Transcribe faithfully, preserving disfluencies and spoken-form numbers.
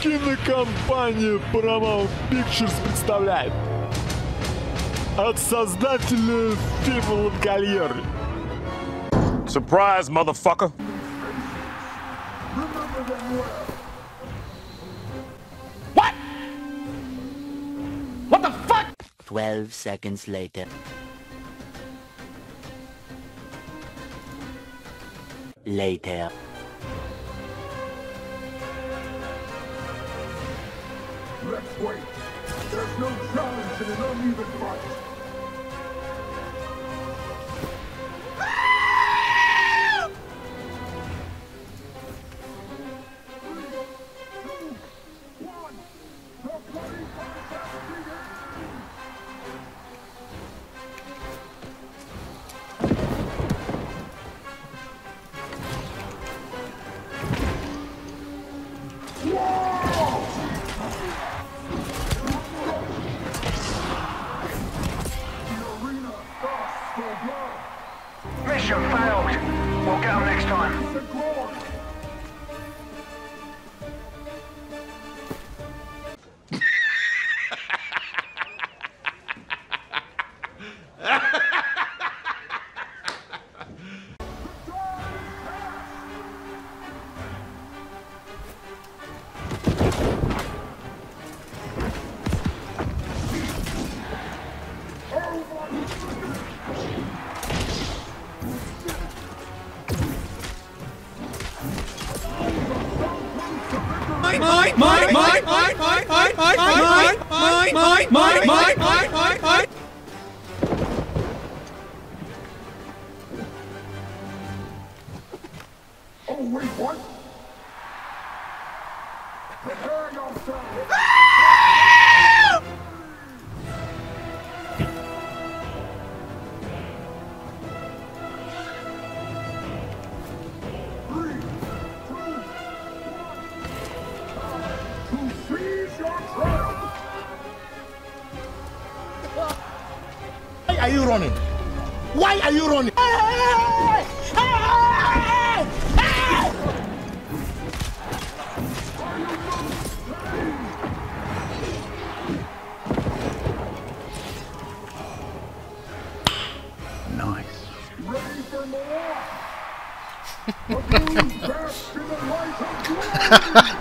Кинокомпания Paramount Pictures представляет от создателя фильма «Ланкольеры». Surprise, motherfucker! What? What the fuck? Twelve seconds later. Later. Let's wait. There's no challenge in an uneven fight. Mission failed. We'll get them next time. Mine, mine, mine, mine, mine, mine, mine, mine, mine, mine, mine, mine, mine, mine, mine, mine. Oh, wait, what? Prepare yourself! Three, two, one. To seize your triumph! Why are you running? Why are you running? Hey! Hey! Hey! Nice. Ready for more? The blues back to the light of glory!